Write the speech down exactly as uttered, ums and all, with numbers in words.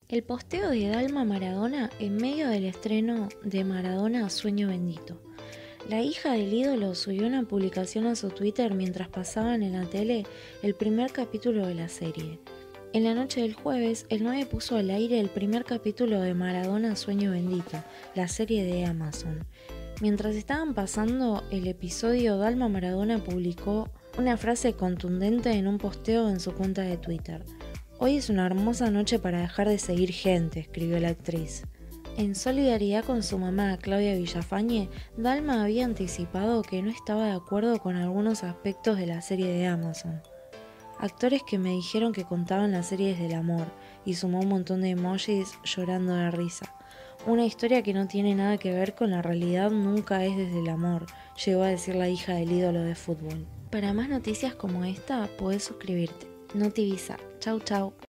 El posteo de Dalma Maradona en medio del estreno de Maradona Sueño Bendito. La hija del ídolo subió una publicación a su Twitter mientras pasaban en la tele el primer capítulo de la serie. En la noche del jueves, el nueve puso al aire el primer capítulo de Maradona Sueño Bendito, la serie de Amazon. Mientras estaban pasando el episodio, Dalma Maradona publicó una frase contundente en un posteo en su cuenta de Twitter. «Hoy es una hermosa noche para dejar de seguir gente», escribió la actriz. En solidaridad con su mamá, Claudia Villafañe, Dalma había anticipado que no estaba de acuerdo con algunos aspectos de la serie de Amazon. Actores que me dijeron que contaban las series del amor, y sumó un montón de emojis llorando de risa. Una historia que no tiene nada que ver con la realidad nunca es desde el amor, llegó a decir la hija del ídolo de fútbol. Para más noticias como esta, podés suscribirte. Notivisa. Chau chau.